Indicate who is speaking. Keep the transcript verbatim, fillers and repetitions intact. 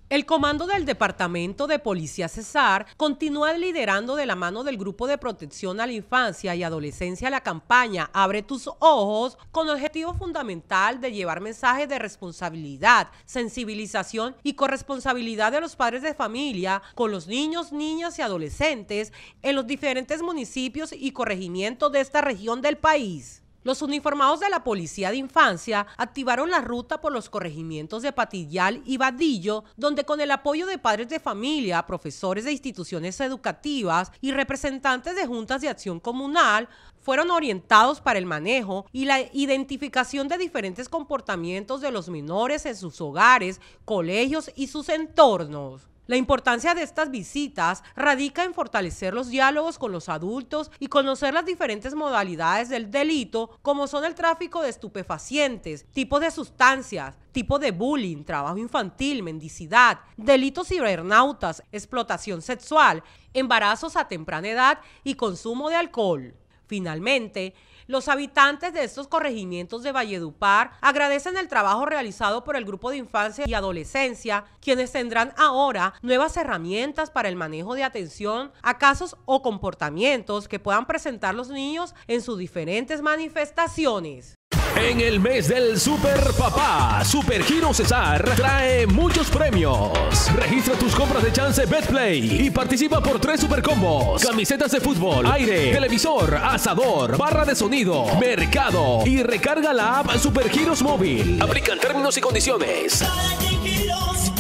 Speaker 1: El comando del Departamento de Policía Cesar continúa liderando de la mano del Grupo de Protección a la Infancia y Adolescencia la campaña Abre tus ojos, con el objetivo fundamental de llevar mensajes de responsabilidad, sensibilización y corresponsabilidad de los padres de familia con los niños, niñas y adolescentes en los diferentes municipios y corregimientos de esta región del país. Los uniformados de la Policía de Infancia activaron la ruta por los corregimientos de Patillal y Vadillo, donde con el apoyo de padres de familia, profesores de instituciones educativas y representantes de juntas de acción comunal, fueron orientados para el manejo y la identificación de diferentes comportamientos de los menores en sus hogares, colegios y sus entornos. La importancia de estas visitas radica en fortalecer los diálogos con los adultos y conocer las diferentes modalidades del delito, como son el tráfico de estupefacientes, tipos de sustancias, tipo de bullying, trabajo infantil, mendicidad, delitos cibernautas, explotación sexual, embarazos a temprana edad y consumo de alcohol. Finalmente, los habitantes de estos corregimientos de Valledupar agradecen el trabajo realizado por el Grupo de Infancia y Adolescencia, quienes tendrán ahora nuevas herramientas para el manejo de atención a casos o comportamientos que puedan presentar los niños en sus diferentes manifestaciones.
Speaker 2: En el mes del Super Papá, Supergiro Cesar trae muchos premios. Registra tus compras de Chance Betplay y participa por tres super combos: camisetas de fútbol, aire, televisor, asador, barra de sonido, mercado y recarga la app Supergiros Móvil. Aplican términos y condiciones.